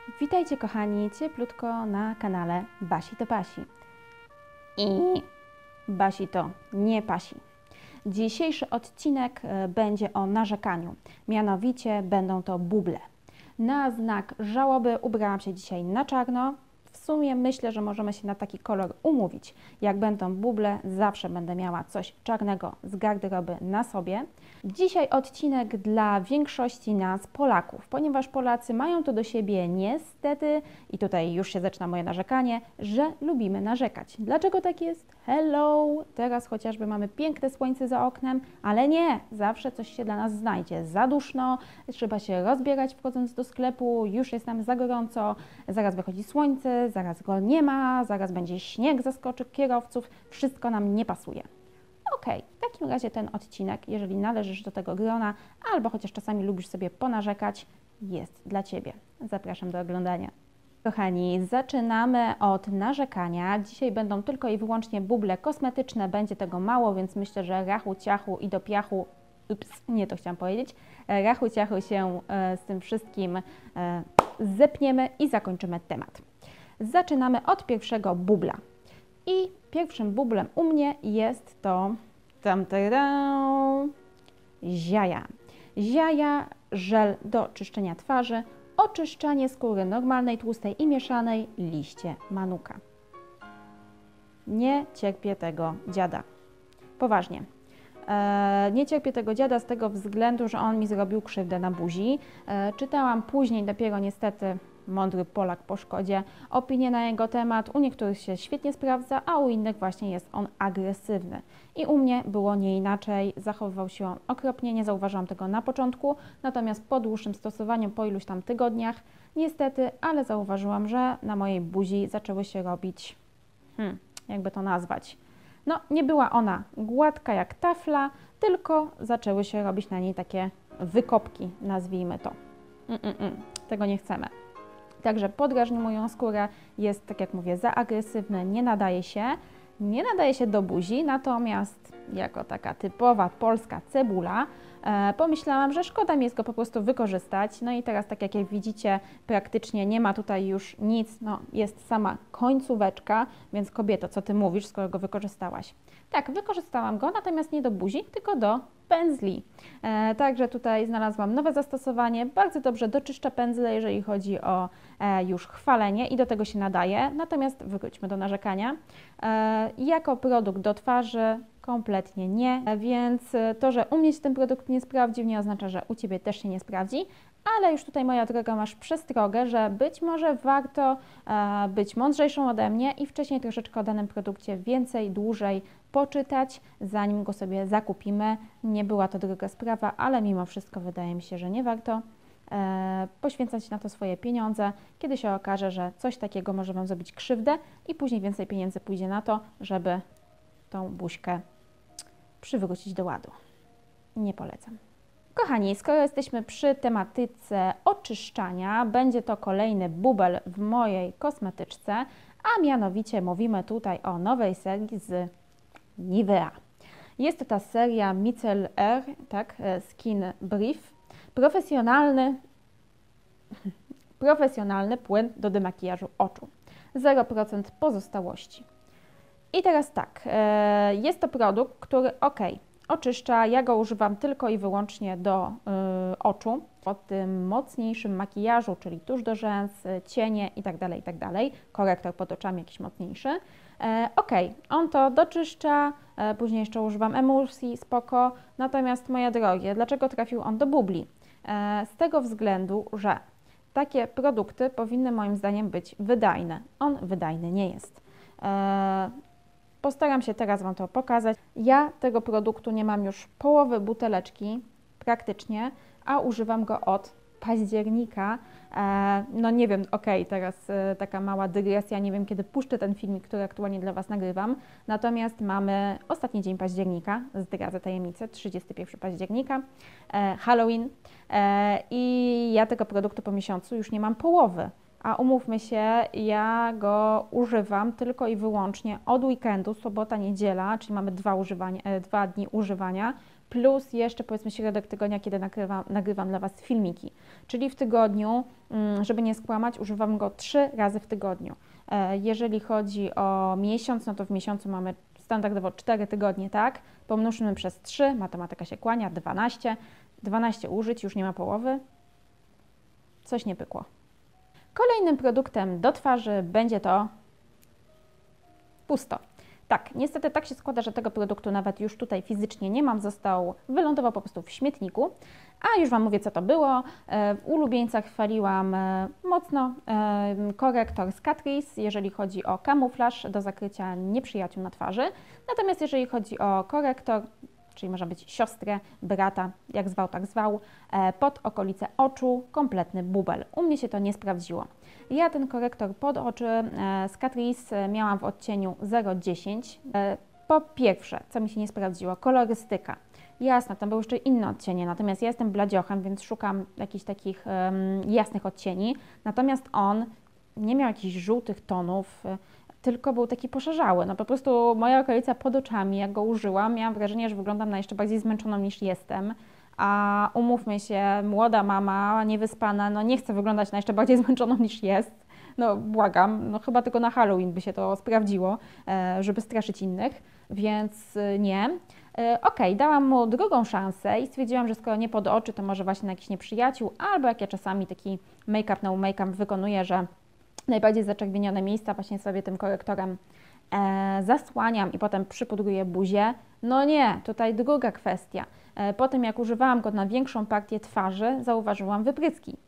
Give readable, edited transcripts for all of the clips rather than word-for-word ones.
Witajcie kochani, cieplutko na kanale Basi to Pasi. I Basi to nie pasi. Dzisiejszy odcinek będzie o narzekaniu, mianowicie będą to buble. Na znak żałoby ubrałam się dzisiaj na czarno. W sumie myślę, że możemy się na taki kolor umówić. Jak będą buble, zawsze będę miała coś czarnego z garderoby na sobie. Dzisiaj odcinek dla większości nas Polaków, ponieważ Polacy mają to do siebie niestety, i tutaj już się zaczyna moje narzekanie, że lubimy narzekać. Dlaczego tak jest? Hello! Teraz chociażby mamy piękne słońce za oknem, ale nie, zawsze coś się dla nas znajdzie. Za duszno, trzeba się rozbierać wchodząc do sklepu, już jest nam za gorąco, zaraz wychodzi słońce, zaraz go nie ma, zaraz będzie śnieg, zaskoczy kierowców, wszystko nam nie pasuje. Okej, w takim razie ten odcinek, jeżeli należysz do tego grona, albo chociaż czasami lubisz sobie ponarzekać, jest dla Ciebie. Zapraszam do oglądania. Kochani, zaczynamy od narzekania. Dzisiaj będą tylko i wyłącznie buble kosmetyczne, będzie tego mało, więc myślę, że rachu, ciachu i do piachu, nie to chciałam powiedzieć, rachu, ciachu się z tym wszystkim zepniemy i zakończymy temat. Zaczynamy od pierwszego bubla. I pierwszym bublem u mnie jest to ziaja. Ziaja, żel do czyszczenia twarzy, oczyszczanie skóry normalnej, tłustej i mieszanej, liście manuka. Nie cierpię tego dziada. Poważnie. Nie cierpię tego dziada z tego względu, że on mi zrobił krzywdę na buzi. Czytałam później dopiero niestety, mądry Polak po szkodzie, opinie na jego temat. U niektórych się świetnie sprawdza, a u innych właśnie jest on agresywny. I u mnie było nie inaczej. Zachowywał się on okropnie, nie zauważyłam tego na początku, natomiast po dłuższym stosowaniu, po iluś tam tygodniach, niestety, ale zauważyłam, że na mojej buzi zaczęły się robić, jakby to nazwać, no nie była ona gładka jak tafla, tylko zaczęły się robić na niej takie wykopki, nazwijmy to. Tego nie chcemy. Także podrażni moją skórę, jest, tak jak mówię, za agresywny, nie nadaje się do buzi, natomiast jako taka typowa polska cebula pomyślałam, że szkoda mi jest go po prostu wykorzystać. No i teraz, tak jak widzicie, praktycznie nie ma tutaj już nic, no jest sama końcóweczka, więc kobieto, co Ty mówisz, skoro go wykorzystałaś? Tak, wykorzystałam go, natomiast nie do buzi, tylko do pędzli. Także tutaj znalazłam nowe zastosowanie, bardzo dobrze doczyszcza pędzle, jeżeli chodzi o już chwalenie i do tego się nadaje, natomiast wróćmy do narzekania. Jako produkt do twarzy kompletnie nie, więc to, że u mnie się ten produkt nie sprawdził, nie oznacza, że u Ciebie też się nie sprawdzi, ale już tutaj, moja droga, masz przestrogę, że być może warto być mądrzejszą ode mnie i wcześniej troszeczkę o danym produkcie więcej, dłużej poczytać, zanim go sobie zakupimy. Nie była to droga sprawa, ale mimo wszystko wydaje mi się, że nie warto poświęcać na to swoje pieniądze, kiedy się okaże, że coś takiego może Wam zrobić krzywdę i później więcej pieniędzy pójdzie na to, żeby tą buźkę przywrócić do ładu. Nie polecam. Kochani, skoro jesteśmy przy tematyce oczyszczania, będzie to kolejny bubel w mojej kosmetyczce, a mianowicie mówimy tutaj o nowej serii z Nivea. Jest to ta seria Micellar, tak, Skin Brief, profesjonalny płyn do demakijażu oczu. 0% pozostałości. I teraz tak, jest to produkt, który oczyszcza, ja go używam tylko i wyłącznie do oczu, po tym mocniejszym makijażu, czyli tusz do rzęs, cienie itd., korektor pod oczami jakiś mocniejszy. On to doczyszcza, później jeszcze używam emulsji, spoko, natomiast moje drogie, dlaczego trafił on do bubli? Z tego względu, że takie produkty powinny moim zdaniem być wydajne. On wydajny nie jest. Postaram się teraz Wam to pokazać. Ja tego produktu nie mam już połowy buteleczki praktycznie, a używam go od października. No nie wiem, teraz taka mała dygresja, nie wiem kiedy puszczę ten filmik, który aktualnie dla Was nagrywam. Natomiast mamy ostatni dzień października, zdradzę tajemnicę, 31 października, Halloween i ja tego produktu po miesiącu już nie mam połowy. A umówmy się, ja go używam tylko i wyłącznie od weekendu, sobota, niedziela, czyli mamy 2 dni używania, plus jeszcze powiedzmy środek tygodnia, kiedy nagrywam dla Was filmiki. Czyli w tygodniu, żeby nie skłamać, używam go 3 razy w tygodniu. Jeżeli chodzi o miesiąc, no to w miesiącu mamy standardowo 4 tygodnie, tak? Pomnóżmy przez 3, matematyka się kłania, 12. 12 użyć, już nie ma połowy. Coś nie pykło. Kolejnym produktem do twarzy będzie to pusto. Tak, niestety tak się składa, że tego produktu nawet już tutaj fizycznie nie mam, wylądował po prostu w śmietniku. A już Wam mówię, co to było. W ulubieńcach chwaliłam mocno korektor z Catrice, jeżeli chodzi o kamuflaż do zakrycia nieprzyjaciół na twarzy. Natomiast jeżeli chodzi o korektor, czyli może być siostrę, brata, jak zwał, tak zwał, pod okolice oczu, kompletny bubel. U mnie się to nie sprawdziło. Ja ten korektor pod oczy z Catrice miałam w odcieniu 0,10. Po pierwsze, co mi się nie sprawdziło, kolorystyka. Jasne, tam były jeszcze inne odcienie, natomiast ja jestem bladziochem, więc szukam jakichś takich jasnych odcieni. Natomiast on nie miał jakichś żółtych tonów, tylko był taki poszarzały. No po prostu moja okolica pod oczami, jak go użyłam, miałam wrażenie, że wyglądam na jeszcze bardziej zmęczoną niż jestem. A umówmy się, młoda mama, niewyspana, no nie chce wyglądać na jeszcze bardziej zmęczoną niż jest. No błagam, no chyba tylko na Halloween by się to sprawdziło, żeby straszyć innych, więc nie. Okej, dałam mu drugą szansę i stwierdziłam, że skoro nie pod oczy, to może właśnie na jakichś nieprzyjaciół, albo jak ja czasami taki make-up, no make-up wykonuję, że najbardziej zaczerwienione miejsca właśnie sobie tym korektorem zasłaniam i potem przypudruję buzię. No nie, tutaj druga kwestia. Po tym jak używałam go na większą partię twarzy, zauważyłam wypryski.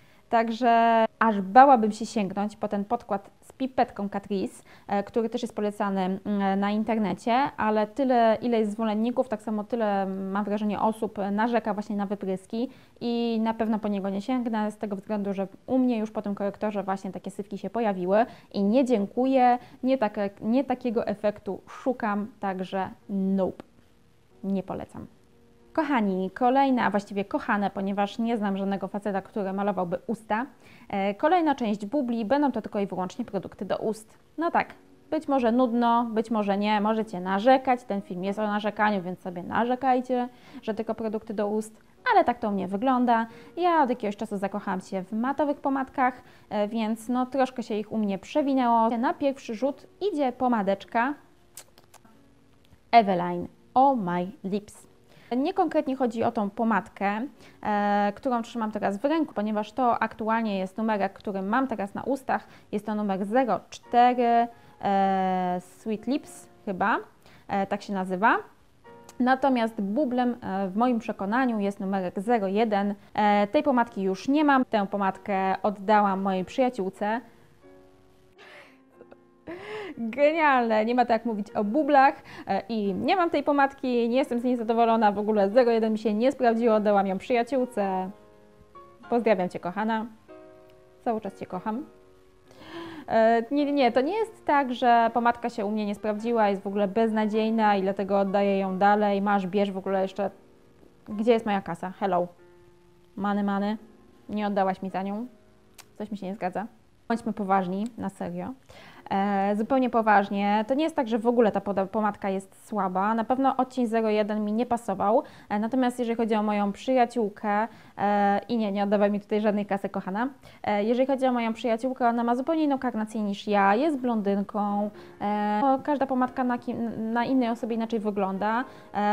Także aż bałabym się sięgnąć po ten podkład z pipetką Catrice, który też jest polecany na internecie, ale tyle, ile jest zwolenników, tak samo tyle, mam wrażenie, osób narzeka właśnie na wypryski i na pewno po niego nie sięgnę z tego względu, że u mnie już po tym korektorze właśnie takie sypki się pojawiły i nie dziękuję, nie takiego efektu szukam, także nope, nie polecam. Kochani, kolejne, a właściwie kochane, ponieważ nie znam żadnego faceta, który malowałby usta. Kolejna część bubli, będą to tylko i wyłącznie produkty do ust. No tak, być może nudno, być może nie, możecie narzekać, ten film jest o narzekaniu, więc sobie narzekajcie, że tylko produkty do ust, ale tak to u mnie wygląda. Ja od jakiegoś czasu zakochałam się w matowych pomadkach, więc no troszkę się ich u mnie przewinęło. Na pierwszy rzut idzie pomadeczka Eveline Oh My Lips. Nie konkretnie chodzi o tą pomadkę, którą trzymam teraz w ręku, ponieważ to aktualnie jest numerek, który mam teraz na ustach. Jest to numer 04 Sweet Lips chyba, tak się nazywa. Natomiast bublem w moim przekonaniu jest numerek 01. Tej pomadki już nie mam. Tę pomadkę oddałam mojej przyjaciółce. Genialne, nie ma tak mówić o bublach i nie mam tej pomadki, nie jestem z niej zadowolona, w ogóle 01 mi się nie sprawdziło, dałam ją przyjaciółce. Pozdrawiam Cię, kochana, cały czas Cię kocham. Nie, to nie jest tak, że pomadka się u mnie nie sprawdziła, jest w ogóle beznadziejna i dlatego oddaję ją dalej, masz, bierz w ogóle jeszcze, gdzie jest moja kasa, hello, many, nie oddałaś mi za nią, coś mi się nie zgadza. Bądźmy poważni, na serio. Zupełnie poważnie, to nie jest tak, że w ogóle ta pomadka jest słaba, na pewno odcień 01 mi nie pasował, natomiast jeżeli chodzi o moją przyjaciółkę i nie oddawaj mi tutaj żadnej kasy, kochana, jeżeli chodzi o moją przyjaciółkę, ona ma zupełnie inną karnację niż ja, jest blondynką, każda pomadka na innej osobie inaczej wygląda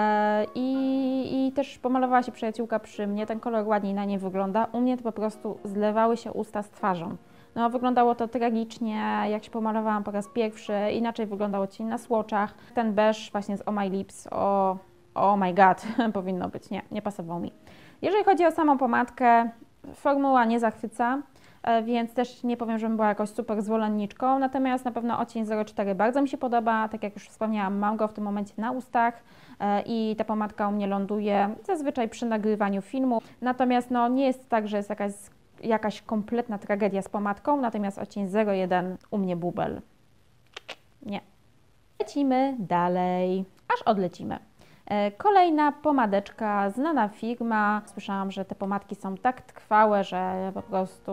i też pomalowała się przyjaciółka przy mnie, ten kolor ładniej na niej wygląda, u mnie to po prostu zlewały się usta z twarzą. No, wyglądało to tragicznie, jak się pomalowałam po raz pierwszy, inaczej wyglądało cień na swatchach. Ten beige właśnie z Oh My Lips, oh my god, powinno być, nie pasował mi. Jeżeli chodzi o samą pomadkę, formuła nie zachwyca, więc też nie powiem, żebym była jakoś super zwolenniczką, natomiast na pewno odcień 04 bardzo mi się podoba, tak jak już wspomniałam, mam go w tym momencie na ustach i ta pomadka u mnie ląduje zazwyczaj przy nagrywaniu filmu, natomiast no, nie jest tak, że jest jakaś kompletna tragedia z pomadką, natomiast odcień 01 u mnie bubel. Nie. Lecimy dalej, aż odlecimy. Kolejna pomadeczka, znana firma. Słyszałam, że te pomadki są tak trwałe, że po prostu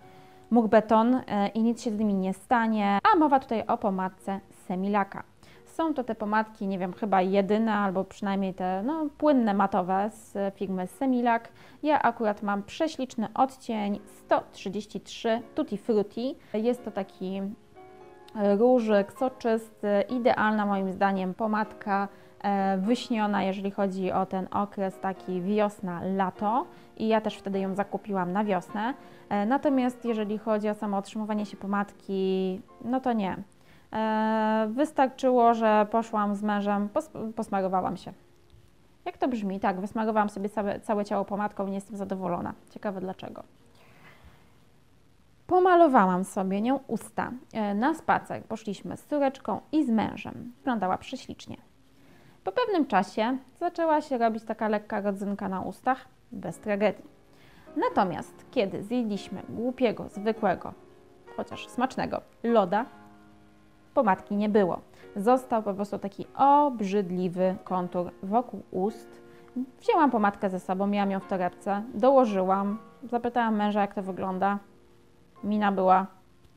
mógł beton i nic się z nimi nie stanie. A mowa tutaj o pomadce Semilaka. Są to te pomadki, nie wiem, chyba jedyne, albo przynajmniej te płynne, matowe z firmy Semilac. Ja akurat mam prześliczny odcień 133 Tutti Frutti. Jest to taki różyk soczysty, idealna moim zdaniem pomadka, wyśniona, jeżeli chodzi o ten okres taki wiosna-lato, i ja też wtedy ją zakupiłam na wiosnę. Natomiast jeżeli chodzi o samo otrzymywanie się pomadki, no to nie. Wystarczyło, że poszłam z mężem, posmarowałam się. Jak to brzmi? Tak, wysmarowałam sobie całe ciało pomadką i nie jestem zadowolona. Ciekawe dlaczego. Pomalowałam sobie nią usta. Na spacer poszliśmy z córeczką i z mężem. Wyglądała prześlicznie. Po pewnym czasie zaczęła się robić taka lekka rodzynka na ustach, bez tragedii. Natomiast kiedy zjedliśmy głupiego, zwykłego, chociaż smacznego loda, pomadki nie było. Został po prostu taki obrzydliwy kontur wokół ust. Wzięłam pomadkę ze sobą, miałam ją w torebce, dołożyłam, zapytałam męża, jak to wygląda. Mina była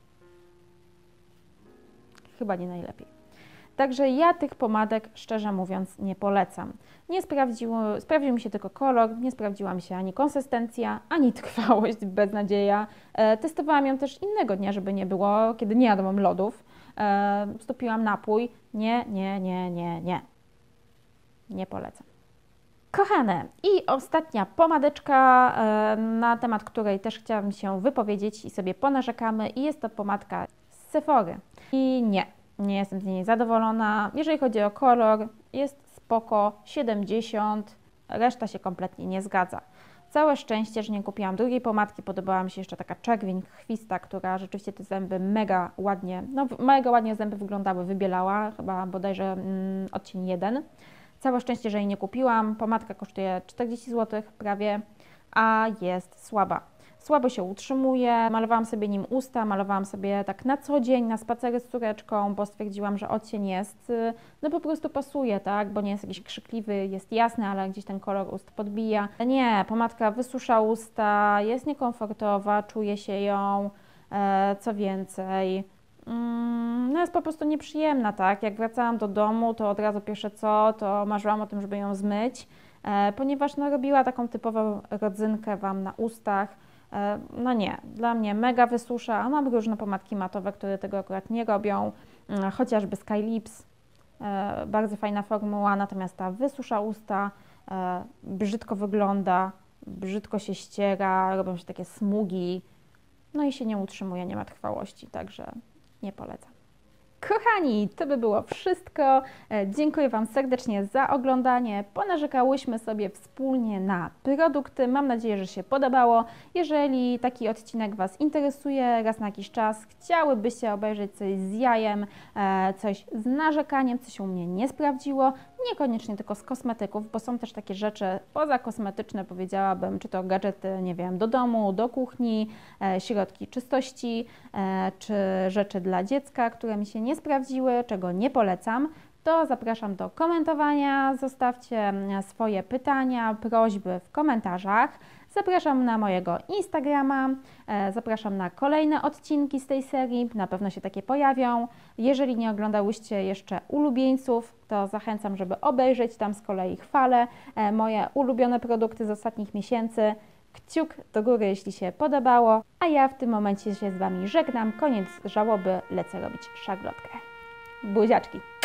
chyba nie najlepiej. Także ja tych pomadek, szczerze mówiąc, nie polecam. Sprawdził mi się tylko kolor, nie sprawdziła mi się ani konsystencja, ani trwałość, beznadzieja. Testowałam ją też innego dnia, żeby nie było, kiedy nie jadłam lodów. Stopiłam napój. Nie. Nie polecam. Kochane, i ostatnia pomadeczka, na temat której też chciałam się wypowiedzieć i sobie ponarzekamy, i jest to pomadka z Sephory. I nie jestem z niej zadowolona. Jeżeli chodzi o kolor, jest spoko, 70, reszta się kompletnie nie zgadza. Całe szczęście, że nie kupiłam drugiej pomadki, podobała mi się jeszcze taka czerwień krwista, która rzeczywiście te zęby mega ładnie zęby wyglądały, wybielała, chyba bodajże odcień 1. Całe szczęście, że jej nie kupiłam. Pomadka kosztuje 40 zł prawie, a jest słaba. Słabo się utrzymuje. Malowałam sobie nim usta, malowałam sobie tak na co dzień, na spacery z córeczką, bo stwierdziłam, że odcień jest, po prostu pasuje, tak, bo nie jest jakiś krzykliwy, jest jasny, ale gdzieś ten kolor ust podbija. Nie, pomadka wysusza usta, jest niekomfortowa, czuje się ją, co więcej. Jest po prostu nieprzyjemna, tak? Jak wracałam do domu, to od razu pierwsze co, to marzyłam o tym, żeby ją zmyć, ponieważ robiła taką typową rodzynkę Wam na ustach. Nie, dla mnie mega wysusza, a mam różne pomadki matowe, które tego akurat nie robią, chociażby Sky Lips, bardzo fajna formuła, natomiast ta wysusza usta, brzydko wygląda, brzydko się ściera, robią się takie smugi, i się nie utrzymuje, nie ma trwałości, także nie polecam. Kochani, to by było wszystko. Dziękuję Wam serdecznie za oglądanie. Ponarzekałyśmy sobie wspólnie na produkty. Mam nadzieję, że się podobało. Jeżeli taki odcinek Was interesuje, raz na jakiś czas chciałybyście obejrzeć coś z jajem, coś z narzekaniem, coś u mnie nie sprawdziło, niekoniecznie tylko z kosmetyków, bo są też takie rzeczy pozakosmetyczne, powiedziałabym, czy to gadżety, nie wiem, do domu, do kuchni, środki czystości, czy rzeczy dla dziecka, które mi się nie sprawdziły, czego nie polecam, to zapraszam do komentowania, zostawcie swoje pytania, prośby w komentarzach. Zapraszam na mojego Instagrama, zapraszam na kolejne odcinki z tej serii, na pewno się takie pojawią. Jeżeli nie oglądałyście jeszcze ulubieńców, to zachęcam, żeby obejrzeć, tam z kolei chwalę moje ulubione produkty z ostatnich miesięcy. Kciuk do góry, jeśli się podobało, a ja w tym momencie się z Wami żegnam. Koniec żałoby, lecę robić szarlotkę. Buziaczki!